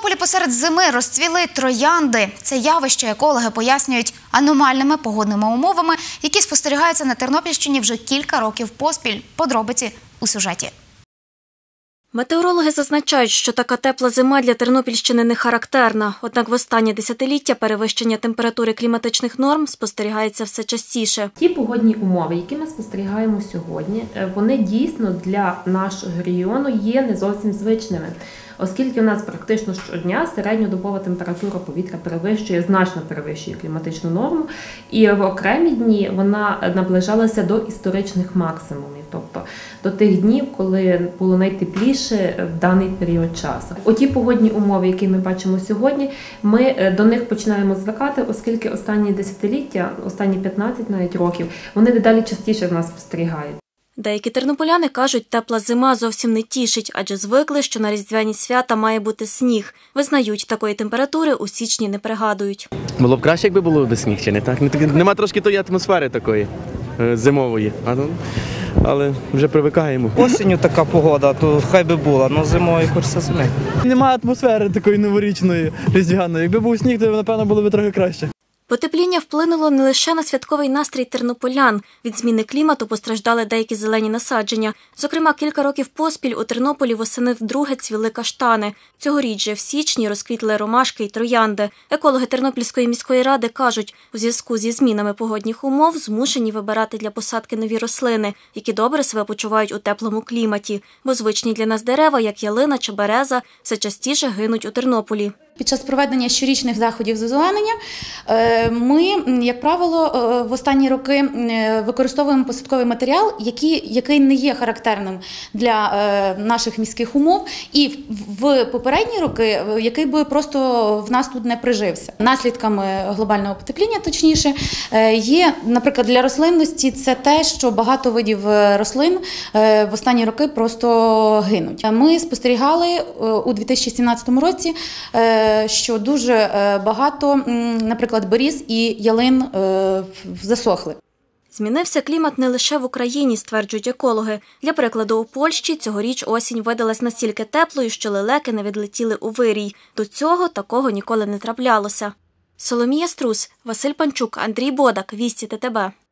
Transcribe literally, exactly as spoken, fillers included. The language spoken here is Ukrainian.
Тернополі посеред зими розцвіли троянди. Це явище екологи пояснюють аномальними погодними умовами, які спостерігаються на Тернопільщині вже кілька років поспіль. Подробиці у сюжеті. Метеорологи зазначають, що така тепла зима для Тернопільщини не характерна. Однак в останнє десятиліття перевищення температури кліматичних норм спостерігається все частіше. Ті погодні умови, які ми спостерігаємо сьогодні, вони дійсно для нашого регіону є не зовсім звичними. Оскільки у нас практично щодня середньодобова температура повітря перевищує, значно перевищує кліматичну норму, і в окремі дні вона наближалася до історичних максимумів, тобто до тих днів, коли було найтепліше в даний період часу. Оті погодні умови, які ми бачимо сьогодні, ми до них починаємо звикати, оскільки останні десятиліття, останні п'ятнадцять навіть років, вони дедалі частіше в нас спостерігають. Деякі тернополяни кажуть, тепла зима зовсім не тішить, адже звикли, що на різдвяні свята має бути сніг. Визнають, такої температури у січні не пригадують. Було б краще, якби було без сніг, чи не так? Нема трошки тої атмосфери такої зимової, але вже привикаємо. Осінню така погода, то хай би була, але зимою хочеться зими. Немає атмосфери такої новорічної, різдвяної. Якби був сніг, то, напевно, було б трохи краще. Потепління вплинуло не лише на святковий настрій тернополян. Від зміни клімату постраждали деякі зелені насадження. Зокрема, кілька років поспіль у Тернополі восени вдруге цвіли каштани. Цьогоріч же в січні розквітли ромашки й троянди. Екологи Тернопільської міської ради кажуть, у зв'язку зі змінами погодних умов змушені вибирати для посадки нові рослини, які добре себе почувають у теплому кліматі. Бо звичні для нас дерева, як ялина чи береза, все частіше гинуть у Тернополі. Під час проведення щорічних заходів з озеленення ми, як правило, в останні роки використовуємо посадковий матеріал, який, який не є характерним для наших міських умов, і в попередні роки, який би просто в нас тут не прижився. Наслідками глобального потепління, точніше, є, наприклад, для рослинності це те, що багато видів рослин в останні роки просто гинуть. Ми спостерігали у дві тисячі сімнадцятому році, що дуже багато, наприклад, беріз і ялин засохли. Змінився клімат не лише в Україні, стверджують екологи. Для прикладу, у Польщі цьогоріч осінь видалась настільки теплою, що лелеки не відлетіли у вирій. До цього такого ніколи не траплялося. Соломія Струс, Василь Панчук, Андрій Бодак, Вісті ТТБ.